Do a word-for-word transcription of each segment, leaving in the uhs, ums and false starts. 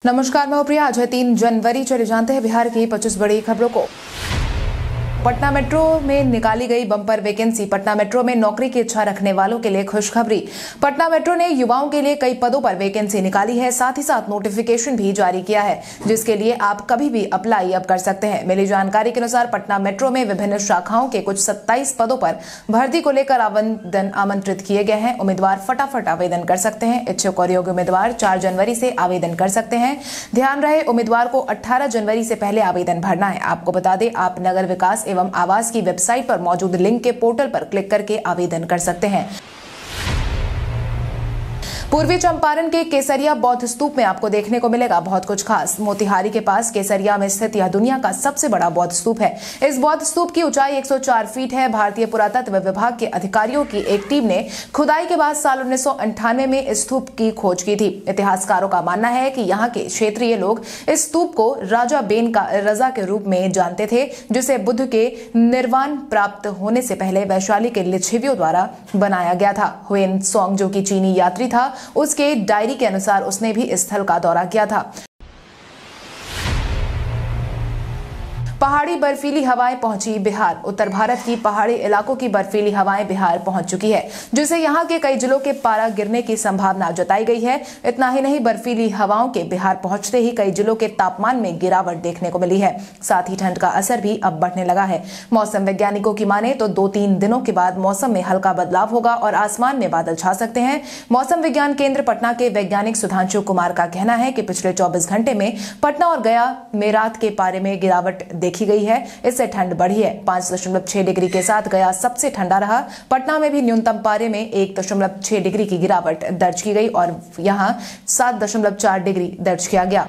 नमस्कार, मैं प्रिया। आज है तीन जनवरी। चले जानते हैं बिहार की पच्चीस बड़ी खबरों को। पटना मेट्रो में निकाली गई बम्पर वैकेंसी। पटना मेट्रो में नौकरी की इच्छा रखने वालों के लिए खुशखबरी। पटना मेट्रो ने युवाओं के लिए कई पदों पर वैकेंसी निकाली है, साथ ही साथ नोटिफिकेशन भी जारी किया है, जिसके लिए आप कभी भी अप्लाई अब कर सकते हैं। मिली जानकारी के अनुसार पटना मेट्रो में विभिन्न शाखाओं के कुछ सत्ताईस पदों पर भर्ती को लेकर आवेदन आमंत्रित किए गए हैं। उम्मीदवार फटाफट आवेदन कर सकते हैं। इच्छुक और योग्य उम्मीदवार चार जनवरी से आवेदन कर सकते हैं। ध्यान रहे, उम्मीदवार को अठारह जनवरी से पहले आवेदन भरना है। आपको बता दें, आप नगर विकास एवं आवास की वेबसाइट पर मौजूद लिंक के पोर्टल पर क्लिक करके आवेदन कर सकते हैं। पूर्वी चंपारण के केसरिया बौद्ध स्तूप में आपको देखने को मिलेगा बहुत कुछ खास। मोतिहारी के पास केसरिया में स्थित यह दुनिया का सबसे बड़ा बौद्ध स्तूप है। इस बौद्ध स्तूप की ऊंचाई एक सौ चार फीट है। भारतीय पुरातत्व विभाग के अधिकारियों की एक टीम ने खुदाई के बाद साल उन्नीस सौ अंठानवे में इस स्तूप की खोज की थी। इतिहासकारों का मानना है कि यहाँ के क्षेत्रीय लोग इस स्तूप को राजा बेन का रजा के रूप में जानते थे, जिसे बुद्ध के निर्वाण प्राप्त होने से पहले वैशाली के लिच्छवियों द्वारा बनाया गया था। हुएन सॉन्ग, जो कि चीनी यात्री था, उसके डायरी के अनुसार उसने भी इस स्थल का दौरा किया था। पहाड़ी बर्फीली हवाएं पहुंची बिहार। उत्तर भारत की पहाड़ी इलाकों की बर्फीली हवाएं बिहार पहुंच चुकी है, जिससे यहां के कई जिलों के पारा गिरने की संभावना जताई गई है। इतना ही नहीं, बर्फीली हवाओं के बिहार पहुंचते ही कई जिलों के तापमान में गिरावट देखने को मिली है। साथ ही ठंड का असर भी अब बढ़ने लगा है। मौसम वैज्ञानिकों की माने तो दो तीन दिनों के बाद मौसम में हल्का बदलाव होगा और आसमान में बादल छा सकते हैं। मौसम विज्ञान केंद्र पटना के वैज्ञानिक सुधांशु कुमार का कहना है कि पिछले चौबीस घंटे में पटना और गया में रात के पारे में गिरावट देखी गई है। इससे ठंड बढ़ी है। पांच दशमलव छह डिग्री के साथ गया सबसे ठंडा रहा। पटना में भी न्यूनतम पारे में एक दशमलव छह डिग्री की गिरावट दर्ज की गई और यहां सात दशमलव चार डिग्री दर्ज किया गया।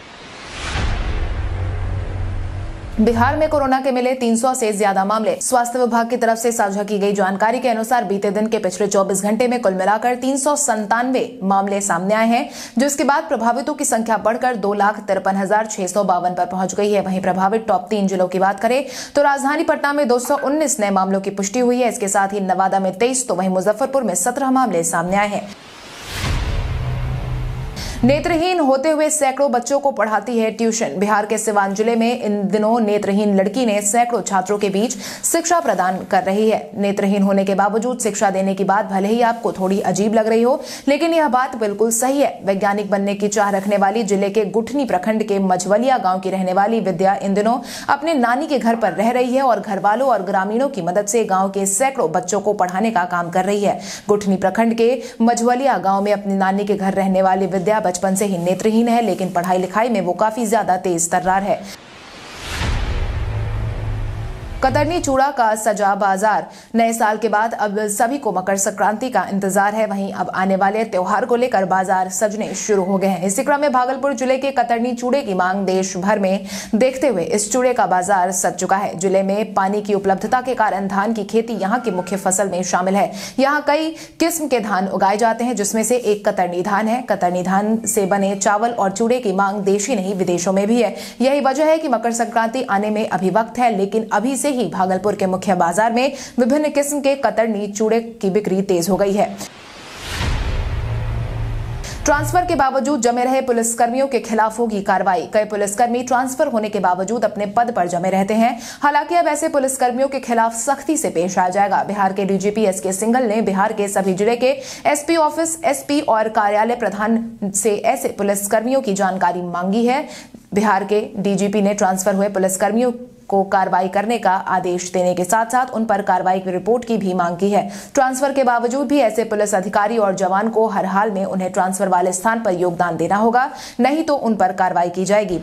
बिहार में कोरोना के मिले तीन सौ से ज्यादा मामले। स्वास्थ्य विभाग की तरफ से साझा की गई जानकारी के अनुसार बीते दिन के पिछले चौबीस घंटे में कुल मिलाकर तीन सौ संतानवे मामले सामने आए हैं, जिसके बाद प्रभावितों की संख्या बढ़कर दो लाख तिरपन हजार छह सौ बावन पर पहुंच गई है। वहीं प्रभावित टॉप तीन जिलों की बात करें तो राजधानी पटना में दो सौ उन्नीस नए मामलों की पुष्टि हुई है। इसके साथ ही नवादा में तेईस तो वहीं मुजफ्फरपुर में सत्रह मामले सामने आए हैं। नेत्रहीन होते हुए सैकड़ों बच्चों को पढ़ाती है ट्यूशन। बिहार के सिवान जिले में इन दिनों नेत्रहीन लड़की ने सैकड़ों छात्रों के बीच शिक्षा प्रदान कर रही है। नेत्रहीन होने के बावजूद शिक्षा देने की बात भले ही आपको थोड़ी अजीब लग रही हो, लेकिन यह बात बिल्कुल सही है। वैज्ञानिक बनने की चाह रखने वाली जिले के गुठनी प्रखंड के मझवलिया गांव की रहने वाली विद्या इन दिनों अपने नानी के घर पर रह रही है और घर वालों और ग्रामीणों की मदद से गाँव के सैकड़ों बच्चों को पढ़ाने का काम कर रही है। गुठनी प्रखंड के मझवलिया गाँव में अपनी नानी के घर रहने वाली विद्या बचपन से ही नेत्रहीन है, लेकिन पढ़ाई लिखाई में वो काफी ज्यादा तेज तर्रार है। कतरनी चूड़ा का सजा बाजार। नए साल के बाद अब सभी को मकर संक्रांति का इंतजार है। वहीं अब आने वाले त्योहार को लेकर बाजार सजने शुरू हो गए हैं। इसी क्रम में भागलपुर जिले के कतरनी चूड़े की मांग देश भर में देखते हुए इस चूड़े का बाजार सज चुका है। जिले में पानी की उपलब्धता के कारण धान की खेती यहाँ की मुख्य फसल में शामिल है। यहाँ कई किस्म के धान उगाए जाते हैं, जिसमें से एक कतरनी धान है। कतरनी धान से बने चावल और चूड़े की मांग देश ही नहीं विदेशों में भी है। यही वजह है कि मकर संक्रांति आने में अभी वक्त है, लेकिन अभी से ही भागलपुर के मुख्य बाजार में विभिन्न किस्म के कतरनी चूड़े की बिक्री तेज हो गई है। ट्रांसफर के बावजूद जमे रहे पुलिसकर्मियों के खिलाफ होगी कार्रवाई। कई पुलिसकर्मी ट्रांसफर होने के बावजूद अपने पद पर जमे रहते हैं। हालांकि अब ऐसे पुलिसकर्मियों के खिलाफ सख्ती से पेश आया जाएगा। बिहार के डीजीपी एस के सिंघल ने बिहार के सभी जिले के एसपी ऑफिस, एसपी और कार्यालय प्रधान से ऐसे पुलिसकर्मियों की जानकारी मांगी है। बिहार के डीजीपी ने ट्रांसफर हुए पुलिसकर्मियों को कार्रवाई करने का आदेश देने के साथ साथ उन पर कार्रवाई की रिपोर्ट की भी मांग की है। ट्रांसफर के बावजूद भी ऐसे पुलिस अधिकारी और जवान को हर हाल में उन्हें ट्रांसफर वाले स्थान पर योगदान देना होगा, नहीं तो उन पर कार्रवाई की जाएगी।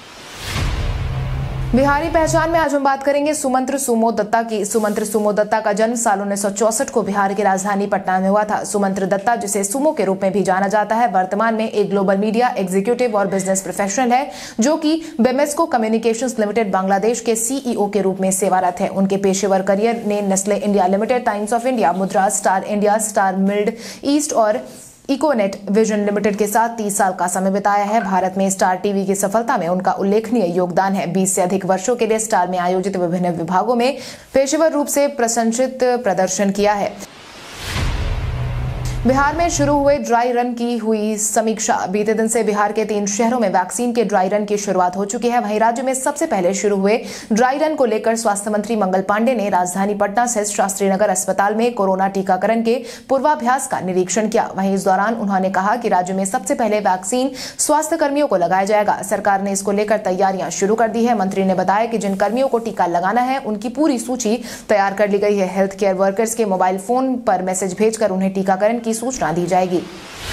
बिहारी पहचान में आज हम बात करेंगे सुमंत्र सुमो दत्ता की। सुमंत्र सुमो दत्ता का जन्म साल उन्नीस सौ चौसठ को बिहार की राजधानी पटना में हुआ था। सुमंत्र दत्ता, जिसे सुमो के रूप में भी जाना जाता है, वर्तमान में एक ग्लोबल मीडिया एग्जीक्यूटिव और बिजनेस प्रोफेशनल है, जो कि बेमेस्को कम्युनिकेशंस लिमिटेड बांग्लादेश के सीईओ के रूप में सेवारत है। उनके पेशेवर करियर ने Nestle India Limited, Times of India, Mudra, Star India, Star Mid East और इकोनेट विजन लिमिटेड के साथ तीस साल का समय बिताया है। भारत में स्टार टीवी की सफलता में उनका उल्लेखनीय योगदान है। बीस से अधिक वर्षों के लिए स्टार में आयोजित विभिन्न विभागों में पेशेवर रूप से प्रशंसित प्रदर्शन किया है। बिहार में शुरू हुए ड्राई रन की हुई समीक्षा। बीते दिन से बिहार के तीन शहरों में वैक्सीन के ड्राई रन की शुरुआत हो चुकी है। वहीं राज्य में सबसे पहले शुरू हुए ड्राई रन को लेकर स्वास्थ्य मंत्री मंगल पांडे ने राजधानी पटना स्थित शास्त्री नगर अस्पताल में कोरोना टीकाकरण के पूर्वाभ्यास का निरीक्षण किया। वहीं इस दौरान उन्होंने कहा कि राज्य में सबसे पहले वैक्सीन स्वास्थ्य कर्मियों को लगाया जाएगा। सरकार ने इसको लेकर तैयारियां शुरू कर दी है। मंत्री ने बताया कि जिन कर्मियों को टीका लगाना है उनकी पूरी सूची तैयार कर ली गई है। हेल्थ केयर वर्कर्स के मोबाइल फोन पर मैसेज भेजकर उन्हें टीकाकरण की सूचना दी जाएगी।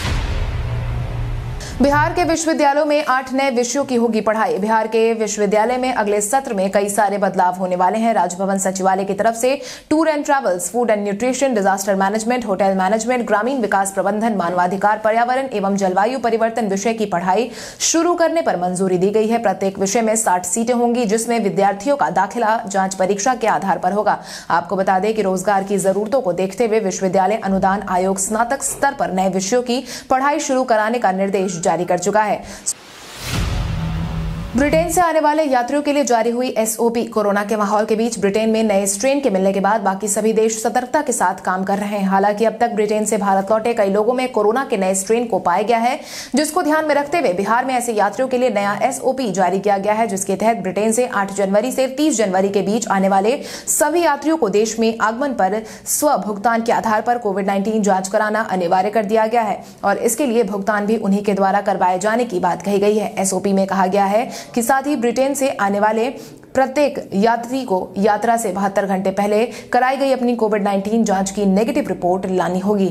बिहार के विश्वविद्यालयों में आठ नए विषयों की होगी पढ़ाई। बिहार के विश्वविद्यालय में अगले सत्र में कई सारे बदलाव होने वाले हैं। राजभवन सचिवालय की तरफ से tour and travels, food and nutrition, disaster management, hotel management, ग्रामीण विकास प्रबंधन, मानवाधिकार, पर्यावरण एवं जलवायु परिवर्तन विषय की पढ़ाई शुरू करने पर मंजूरी दी गई है। प्रत्येक विषय में साठ सीटें होंगी, जिसमें विद्यार्थियों का दाखिला जांच परीक्षा के आधार पर होगा। आपको बता दें कि रोजगार की जरूरतों को देखते हुए विश्वविद्यालय अनुदान आयोग स्नातक स्तर पर नए विषयों की पढ़ाई शुरू कराने का निर्देश जारी कर चुका है। ब्रिटेन से आने वाले यात्रियों के लिए जारी हुई एसओपी। कोरोना के माहौल के बीच ब्रिटेन में नए स्ट्रेन के मिलने के बाद बाकी सभी देश सतर्कता के साथ काम कर रहे हैं। हालांकि अब तक ब्रिटेन से भारत लौटे कई लोगों में कोरोना के नए स्ट्रेन को पाया गया है, जिसको ध्यान में रखते हुए बिहार में ऐसे यात्रियों के लिए नया एसओपी जारी किया गया है, जिसके तहत ब्रिटेन से आठ जनवरी से तीस जनवरी के बीच आने वाले सभी यात्रियों को देश में आगमन पर स्व भुगतान के आधार पर कोविड नाइन्टीन जांच कराना अनिवार्य कर दिया गया है और इसके लिए भुगतान भी उन्हीं के द्वारा करवाए जाने की बात कही गई है। एसओपी में कहा गया है कि साथ ही ब्रिटेन से आने वाले प्रत्येक यात्री को यात्रा से बहत्तर घंटे पहले कराई गई अपनी कोविड नाइन्टीन जांच की नेगेटिव रिपोर्ट लानी होगी।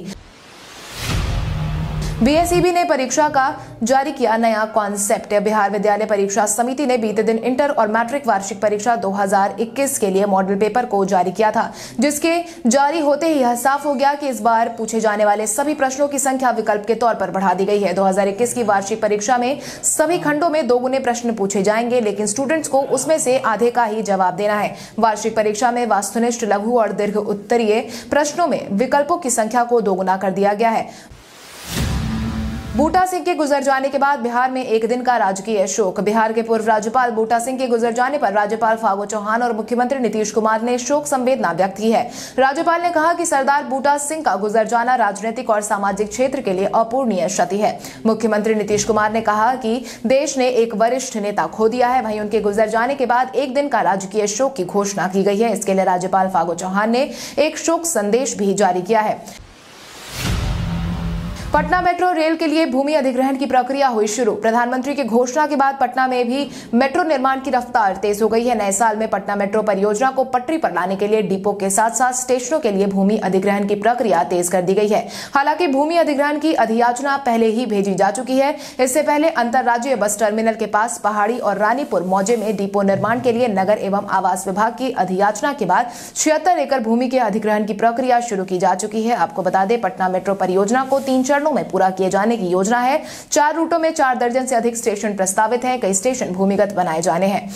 बीएसईबी ने परीक्षा का जारी किया नया कॉन्सेप्ट। बिहार विद्यालय परीक्षा समिति ने बीते दिन इंटर और मैट्रिक वार्षिक परीक्षा दो हज़ार इक्कीस के लिए मॉडल पेपर को जारी किया था, जिसके जारी होते ही यह साफ हो गया कि इस बार पूछे जाने वाले सभी प्रश्नों की संख्या विकल्प के तौर पर बढ़ा दी गई है। दो हज़ार इक्कीस की वार्षिक परीक्षा में सभी खंडों में दोगुने प्रश्न पूछे जाएंगे, लेकिन स्टूडेंट्स को उसमें से आधे का ही जवाब देना है। वार्षिक परीक्षा में वास्तुनिष्ठ, लघु और दीर्घ उत्तरीय प्रश्नों में विकल्पों की संख्या को दोगुना कर दिया गया है। बूटा सिंह के गुजर जाने के बाद बिहार में एक दिन का राजकीय शोक। बिहार के पूर्व राज्यपाल बूटा सिंह के गुजर जाने पर राज्यपाल फागू चौहान और मुख्यमंत्री नीतीश कुमार ने शोक संवेदना व्यक्त की है। राज्यपाल ने कहा कि सरदार बूटा सिंह का गुजर जाना राजनीतिक और सामाजिक क्षेत्र के लिए अपूरणीय क्षति है। मुख्यमंत्री नीतीश कुमार ने कहा कि देश ने एक वरिष्ठ नेता खो दिया है। वहीं उनके गुजर जाने के बाद एक दिन का राजकीय शोक की घोषणा की गई है। इसके लिए राज्यपाल फागू चौहान ने एक शोक संदेश भी जारी किया है। पटना मेट्रो रेल के लिए भूमि अधिग्रहण की प्रक्रिया हुई शुरू। प्रधानमंत्री की घोषणा के बाद पटना में भी मेट्रो निर्माण की रफ्तार तेज हो गई है। नए साल में पटना मेट्रो परियोजना को पटरी पर लाने के लिए डिपो के साथ साथ स्टेशनों के लिए भूमि अधिग्रहण की प्रक्रिया तेज कर दी गई है। हालांकि भूमि अधिग्रहण की अधियाचना पहले ही भेजी जा चुकी है। इससे पहले अंतर्राज्यीय बस टर्मिनल के पास पहाड़ी और रानीपुर मौजे में डिपो निर्माण के लिए नगर एवं आवास विभाग की अधियाचना के बाद छिहत्तर एकड़ भूमि के अधिग्रहण की प्रक्रिया शुरू की जा चुकी है। आपको बता दें, पटना मेट्रो परियोजना को तीन चरणों में पूरा किए जाने की योजना है। चार रूटों में चार दर्जन से अधिक स्टेशन प्रस्तावित हैं। कई स्टेशन भूमिगत बनाए जाने हैं।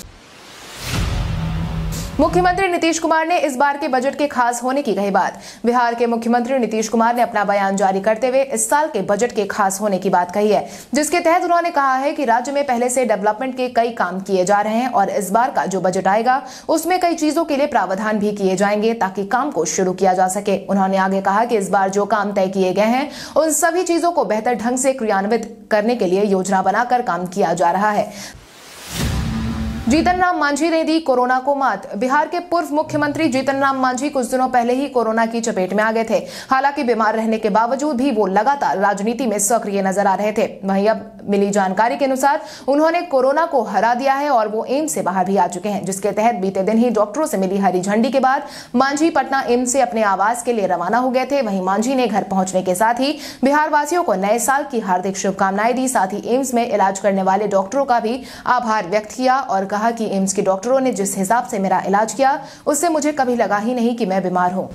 मुख्यमंत्री नीतीश कुमार ने इस बार के बजट के खास होने की कही बात। बिहार के मुख्यमंत्री नीतीश कुमार ने अपना बयान जारी करते हुए इस साल के बजट के खास होने की बात कही है, जिसके तहत उन्होंने कहा है कि राज्य में पहले से डेवलपमेंट के कई काम किए जा रहे हैं और इस बार का जो बजट आएगा उसमें कई चीजों के लिए प्रावधान भी किए जाएंगे ताकि काम को शुरू किया जा सके। उन्होंने आगे कहा कि इस बार जो काम तय किए गए हैं उन सभी चीजों को बेहतर ढंग से क्रियान्वित करने के लिए योजना बनाकर काम किया जा रहा है। जीतन राम मांझी ने दी कोरोना को मात। बिहार के पूर्व मुख्यमंत्री जीतन राम मांझी कुछ दिनों पहले ही कोरोना की चपेट में आ गए थे। हालांकि बीमार रहने के बावजूद भी वो लगातार राजनीति में सक्रिय नजर आ रहे थे। वहीं अब मिली जानकारी के अनुसार उन्होंने कोरोना को हरा दिया है और वो एम्स से बाहर भी आ चुके हैं, जिसके तहत बीते दिन ही डॉक्टरों से मिली हरी झंडी के बाद मांझी पटना एम्स से अपने आवास के लिए रवाना हो गए थे। वहीं मांझी ने घर पहुंचने के साथ ही बिहार वासियों को नए साल की हार्दिक शुभकामनाएं दी। साथ ही एम्स में इलाज करने वाले डॉक्टरों का भी आभार व्यक्त किया और कहा कि एम्स के डॉक्टरों ने जिस हिसाब से मेरा इलाज किया उससे मुझे कभी लगा ही नहीं कि मैं बीमार हूं।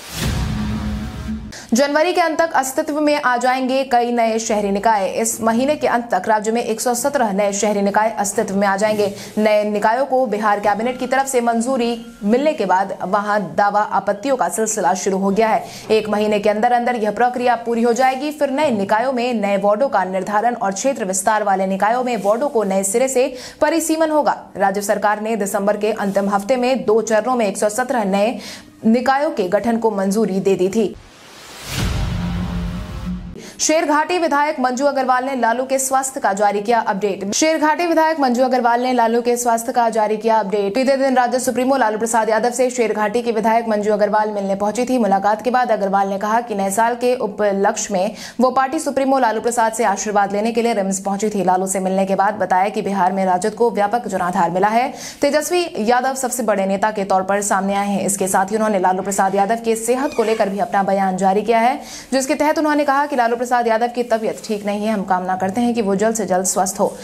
जनवरी के अंत तक अस्तित्व में आ जाएंगे कई नए शहरी निकाय। इस महीने के अंत तक राज्य में एक सौ सत्रह नए शहरी निकाय अस्तित्व में आ जाएंगे। नए निकायों को बिहार कैबिनेट की तरफ से मंजूरी मिलने के बाद वहां दावा आपत्तियों का सिलसिला शुरू हो गया है। एक महीने के अंदर अंदर यह प्रक्रिया पूरी हो जाएगी। फिर नए निकायों में नए वार्डों का निर्धारण और क्षेत्र विस्तार वाले निकायों में वार्डों को नए सिरे से परिसीमन होगा। राज्य सरकार ने दिसंबर के अंतिम हफ्ते में दो चरणों में एक सौ सत्रह नए निकायों के गठन को मंजूरी दे दी थी। शेरघाटी विधायक मंजू अग्रवाल ने लालू के स्वास्थ्य का जारी किया अपडेट। शेरघाटी विधायक मंजू अग्रवाल ने लालू के स्वास्थ्य का जारी किया अपडेट। बीते दिन राजद सुप्रीमो लालू प्रसाद यादव से शेरघाटी के विधायक मंजू अग्रवाल मिलने पहुंची थी। मुलाकात के बाद अग्रवाल ने कहा कि नए साल के उपलक्ष्य में वो पार्टी सुप्रीमो लालू प्रसाद से आशीर्वाद लेने के लिए रिम्स पहुंची थी। लालू से मिलने के बाद बताया कि बिहार में राजद को व्यापक जनाधार मिला है। तेजस्वी यादव सबसे बड़े नेता के तौर पर सामने आए हैं। इसके साथ ही उन्होंने लालू प्रसाद यादव की सेहत को लेकर भी अपना बयान जारी किया है, जिसके तहत उन्होंने कहा कि लालू प्रसाद यादव की तबीयत ठीक नहीं है। हम कामना करते हैं कि वो जल्द से जल्द स्वस्थ हो।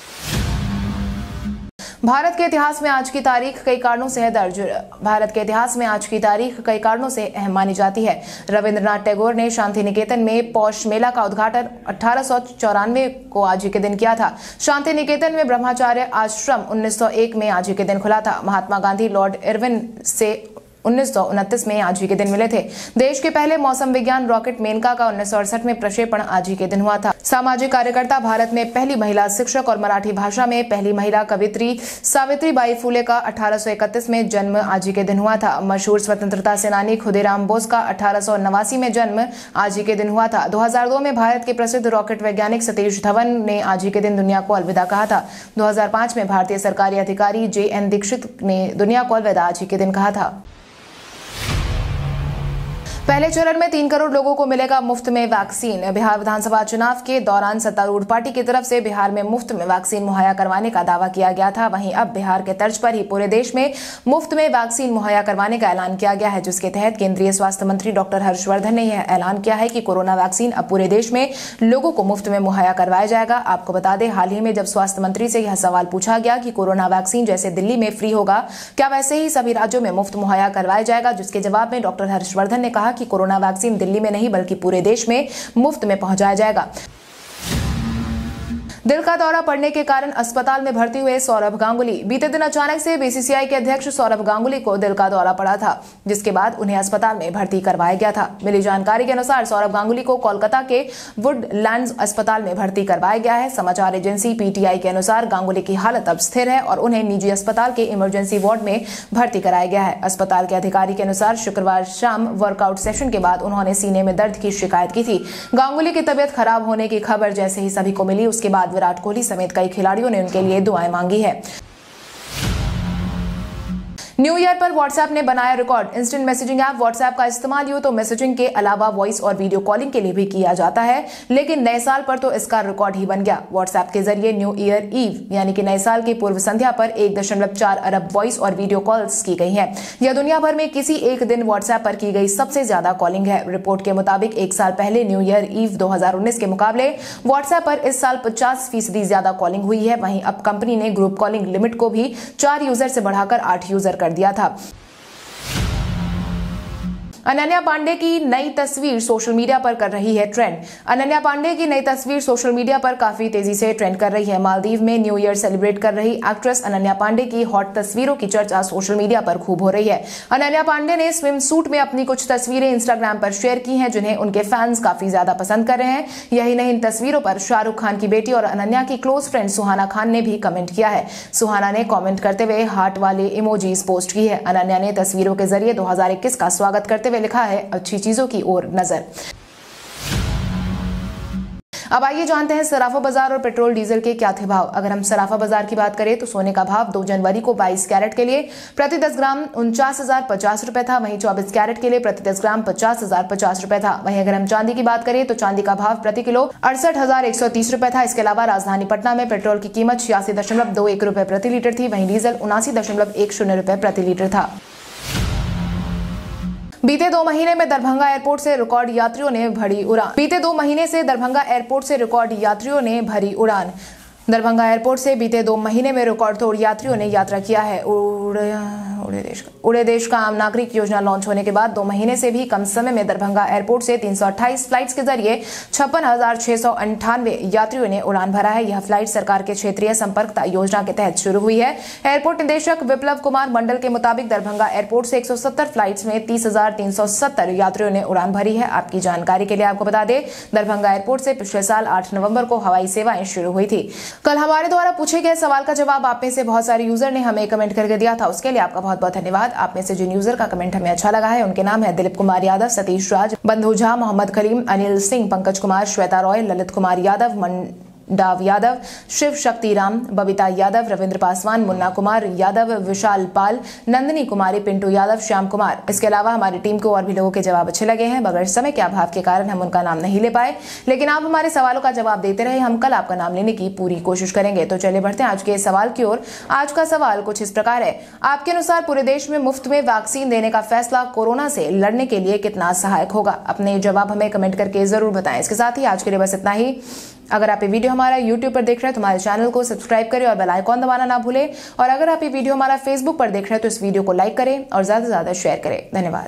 भारत के इतिहास में आज की तारीख कई कारणों से है दर्ज। भारत के इतिहास में आज की तारीख कई कारणों से अहम मानी जाती है। रविंद्रनाथ टैगोर ने शांति निकेतन में पौष मेला का उद्घाटन अठारह सौ चौरानवे को आज ही के दिन किया था। शांति निकेतन में ब्रह्मचार्य आश्रम उन्नीस सौ एक में आज ही के दिन खुला था। महात्मा गांधी लॉर्ड इरविन से उन्नीस सौ उनतीस में आज ही के दिन मिले थे। देश के पहले मौसम विज्ञान रॉकेट मेनका का उन्नीस सौ अड़सठ में प्रक्षेपण आज ही के दिन हुआ था। सामाजिक कार्यकर्ता, भारत में पहली महिला शिक्षक और मराठी भाषा में पहली महिला कवित्री सावित्री बाई फुले का अठारह सौ इकतीस में जन्म आज ही के दिन हुआ था। मशहूर स्वतंत्रता सेनानी खुदीराम बोस का अठारह सौ नवासी में जन्म आज ही के दिन हुआ था। दो हज़ार दो में भारत के प्रसिद्ध रॉकेट वैज्ञानिक सतीश धवन ने आज ही के दिन दुनिया को अलविदा कहा था। दो हज़ार पांच में भारतीय सरकारी अधिकारी जे एन दीक्षित ने दुनिया को अलविदा आज ही के दिन कहा था। पहले चरण में तीन करोड़ लोगों को मिलेगा मुफ्त में वैक्सीन। बिहार विधानसभा चुनाव के दौरान सत्तारूढ़ पार्टी की तरफ से बिहार में मुफ्त में वैक्सीन मुहैया करवाने का दावा किया गया था। वहीं अब बिहार के तर्ज पर ही पूरे देश में मुफ्त में वैक्सीन मुहैया करवाने का ऐलान किया गया है, जिसके तहत केंद्रीय स्वास्थ्य मंत्री डॉक्टर हर्षवर्धन ने यह ऐलान किया है कि कोरोना वैक्सीन अब पूरे देश में लोगों को मुफ्त में मुहैया करवाया जाएगा। आपको बता दें, हाल ही में जब स्वास्थ्य मंत्री से यह सवाल पूछा गया कि कोरोना वैक्सीन जैसे दिल्ली में फ्री होगा, क्या वैसे ही सभी राज्यों में मुफ्त मुहैया करवाया जाएगा, जिसके जवाब में डॉक्टर हर्षवर्धन ने कहा कि कोरोना वैक्सीन दिल्ली में नहीं बल्कि पूरे देश में मुफ्त में पहुंचाया जाएगा। दिल का दौरा पड़ने के कारण अस्पताल में भर्ती हुए सौरभ गांगुली। बीते दिन अचानक से बीसीसीआई के अध्यक्ष सौरभ गांगुली को दिल का दौरा पड़ा था, जिसके बाद उन्हें अस्पताल में भर्ती करवाया गया था। मिली जानकारी के अनुसार सौरभ गांगुली को कोलकाता के वुडलैंड्स अस्पताल में भर्ती करवाया गया है। समाचार एजेंसी पीटीआई के अनुसार गांगुली की हालत अब स्थिर है और उन्हें निजी अस्पताल के इमरजेंसी वार्ड में भर्ती कराया गया है। अस्पताल के अधिकारी के अनुसार शुक्रवार शाम वर्कआउट सेशन के बाद उन्होंने सीने में दर्द की शिकायत की थी। गांगुली की तबीयत खराब होने की खबर जैसे ही सभी को मिली, उसके बाद विराट कोहली समेत कई खिलाड़ियों ने उनके लिए दुआएं मांगी है। न्यू ईयर पर व्हाट्सएप ने बनाया record. Instant messaging app WhatsApp का इस्तेमाल यूं तो मैसेजिंग के अलावा वॉइस और वीडियो कॉलिंग के लिए भी किया जाता है, लेकिन नए साल पर तो इसका रिकॉर्ड ही बन गया। व्हाट्सएप के जरिए न्यू ईयर ईव यानी कि नए साल की पूर्व संध्या पर एक दशमलव चार अरब वॉइस और वीडियो कॉल्स की गई है। यह दुनिया भर में किसी एक दिन व्हाट्सएप पर की गई सबसे ज्यादा कॉलिंग है। रिपोर्ट के मुताबिक एक साल पहले न्यू ईयर ईव दो हजार उन्नीस के मुकाबले व्हाट्सएप पर इस साल पचास फीसदी ज्यादा कॉलिंग हुई है। वहीं अब कंपनी ने ग्रुप कॉलिंग लिमिट को भी चार यूजर से बढ़ाकर आठ यूजर कर दिया था। अनन्या पांडे की नई तस्वीर सोशल मीडिया पर कर रही है ट्रेंड। अनन्या पांडे की नई तस्वीर सोशल मीडिया पर काफी तेजी से ट्रेंड कर रही है। मालदीव में न्यू ईयर सेलिब्रेट कर रही एक्ट्रेस अनन्या पांडे की हॉट तस्वीरों की चर्चा सोशल मीडिया पर खूब हो रही है। अनन्या पांडे ने स्विम सूट में अपनी कुछ तस्वीरें इंस्टाग्राम पर शेयर की हैं, जिन्हें उनके फैंस काफी ज्यादा पसंद कर रहे हैं। यही नहीं, इन तस्वीरों पर शाहरुख खान की बेटी और अनन्या की क्लोज फ्रेंड सुहाना खान ने भी कमेंट किया है। सुहाना ने कमेंट करते हुए हार्ट वाले इमोजीज पोस्ट की है। अनन्या ने तस्वीरों के जरिए दो हजार इक्कीस का स्वागत करते हुए लिखा है, अच्छी चीजों की ओर नजर। अब आइए जानते हैं सराफा बाजार और पेट्रोल डीजल के क्या थे भाव। अगर हम सराफा बाजार की बात करें तो सोने का भाव दो जनवरी को बाईस कैरेट के लिए प्रति दस ग्राम उनचास हजार पचास रुपए था। वहीं चौबीस कैरेट के लिए प्रति दस ग्राम पचास हजार पचास रुपए था। वहीं अगर हम चांदी की बात करें तो चांदी का भाव प्रति किलो अड़सठ हजार एक सौ तीस रुपए था। इसके अलावा राजधानी पटना में पेट्रोल की कीमत छियासी दशमलव दो एक रुपए प्रति लीटर थी। वहीं डीजल उनासी दशमलव एक शून्य रुपए प्रति लीटर था। बीते दो महीने में दरभंगा एयरपोर्ट से रिकॉर्ड यात्रियों ने भरी उड़ान। बीते दो महीने से दरभंगा एयरपोर्ट से रिकॉर्ड यात्रियों ने भरी उड़ान। दरभंगा एयरपोर्ट से बीते दो महीने में रिकॉर्ड तोड़ यात्रियों ने यात्रा किया है। उड़े उड़े देश का उड़े देश का आम नागरिक योजना लॉन्च होने के बाद दो महीने से भी कम समय में दरभंगा एयरपोर्ट से तीन सौ अट्ठाईस फ्लाइट्स के जरिए छप्पन हजार छह सौ अंठानवे यात्रियों ने उड़ान भरा है। यह फ्लाइट सरकार के क्षेत्रीय संपर्कता योजना के तहत शुरू हुई है। एयरपोर्ट निदेशक विप्लव कुमार मंडल के मुताबिक दरभंगा एयरपोर्ट से एक सौ सत्तर फ्लाइट्स में तीस हजार तीन सौ सत्तर यात्रियों ने उड़ान भरी है। आपकी जानकारी के लिए आपको बता दें, दरभंगा एयरपोर्ट से पिछले साल आठ नवंबर को हवाई सेवाएं शुरू हुई थी। कल हमारे द्वारा पूछे गए सवाल का जवाब आप में से बहुत सारे यूजर ने हमें कमेंट करके दिया था, उसके लिए आपका बहुत बहुत धन्यवाद। आप में से जिन यूजर का कमेंट हमें अच्छा लगा है उनके नाम है दिलीप कुमार यादव, सतीश राज, बंधु झा, मोहम्मद कलीम, अनिल सिंह, पंकज कुमार, श्वेता रॉय, ललित कुमार यादव, मन डाव यादव, शिव शक्ति राम, बबीता यादव, रविंद्र पासवान, मुन्ना कुमार यादव, विशाल पाल, नंदिनी कुमारी, पिंटू यादव, श्याम कुमार। इसके अलावा हमारी टीम को और भी लोगों के जवाब अच्छे लगे हैं, मगर समय के अभाव के कारण हम उनका नाम नहीं ले पाए, लेकिन आप हमारे सवालों का जवाब देते रहे। हम कल आपका नाम लेने की पूरी कोशिश करेंगे। तो चलिए बढ़ते हैं आज के सवाल की ओर। आज का सवाल कुछ इस प्रकार है, आपके अनुसार पूरे देश में मुफ्त में वैक्सीन देने का फैसला कोरोना से लड़ने के लिए कितना सहायक होगा? अपने जवाब हमें कमेंट करके जरूर बताएं। इसके साथ ही आज के लिए बस इतना ही। अगर आप ये वीडियो हमारा यूट्यूब पर देख रहे हैं तो हमारे चैनल को सब्सक्राइब करें और बेल आइकॉन दबाना ना भूलें। और अगर आप ये वीडियो हमारा फेसबुक पर देख रहे हैं तो इस वीडियो को लाइक करें और ज्यादा से ज्यादा शेयर करें। धन्यवाद।